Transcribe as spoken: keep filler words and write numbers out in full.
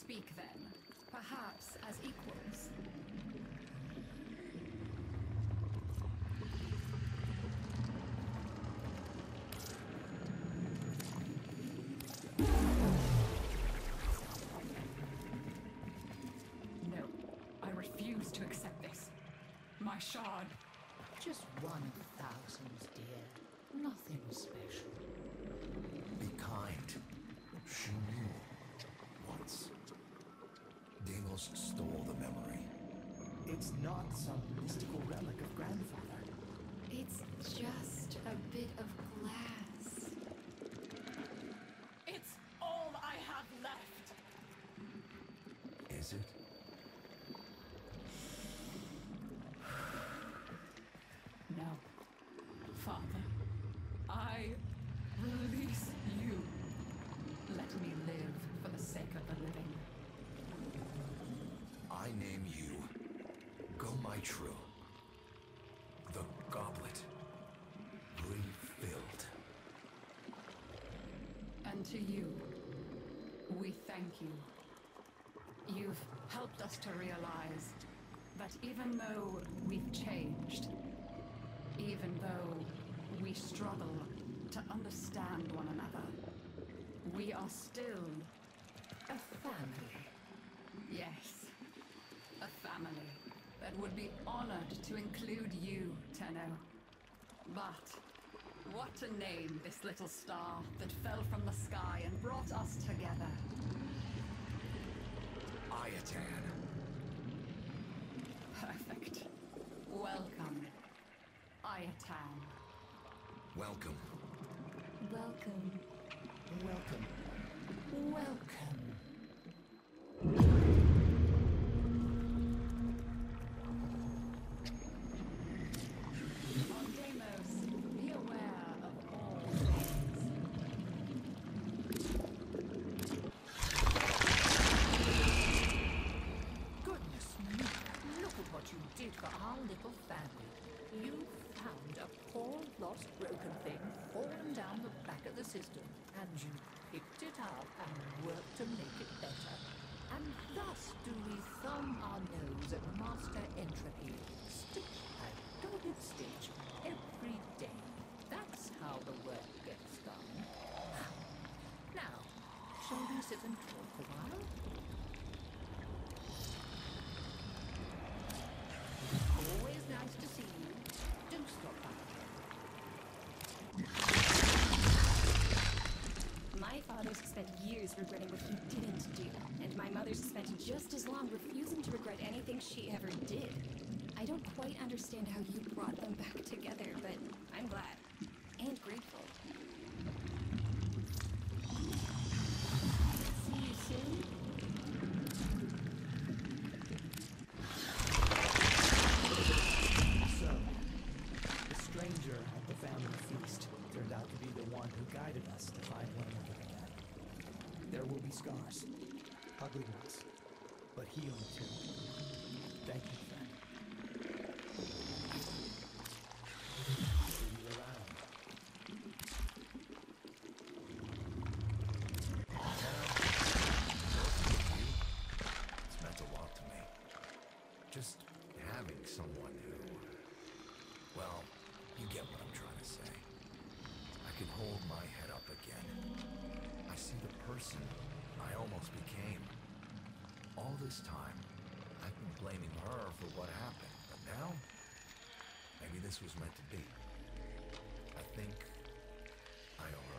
speak then, perhaps as equals. No, I refuse to accept this. My shard. Just one of thousands, dear. Nothing special. Be kind. She knew. Once. Deimos stole the memory. It's not some mystical relic of grandfather. It's just a bit of glass. It's all I have left. Is it? No. Father, I release you. Let me live for the sake of the living. I name you Go-My-True. The goblet. Refilled. And to you, we thank you. You've helped us to realize that even though we've changed, even though we struggle to understand one another, we are still a family. Yes, a family that would be honored to include you, Tenno. But what to name this little star that fell from the sky and brought us together? Ayatan. Perfect. Welcome, Ayatan. Welcome. Welcome. Welcome. Welcome. On Deimos, be aware of all things. Goodness me, look at what you did for our little family. You found a poor, lost, broken thing fallen down the back of the system, and you picked it up and worked to make it better. And thus do we thumb our nose at Master Entrati, stitch by dotted stitch, every day. That's how the work gets done. Now, shall we sit and talk a while? Always nice to see you. Do stop by. My father spent years regretting what he didn't do, and my mother spent just as long refusing to regret anything she ever did. I don't quite understand how you brought them back together, but I'm glad. And grateful. See you soon? So, the stranger at the family feast turned out to be the one who guided us to find one another again. There will be scars. Ugly ones. But healing too. Thank you, friend. See you around. It's meant a lot to me. Just having someone who... Well, you get what I'm trying to say. I can hold my head up again. I see the person I almost became. All this time, I've been blaming her for what happened, but now, maybe this was meant to be. I think I owe her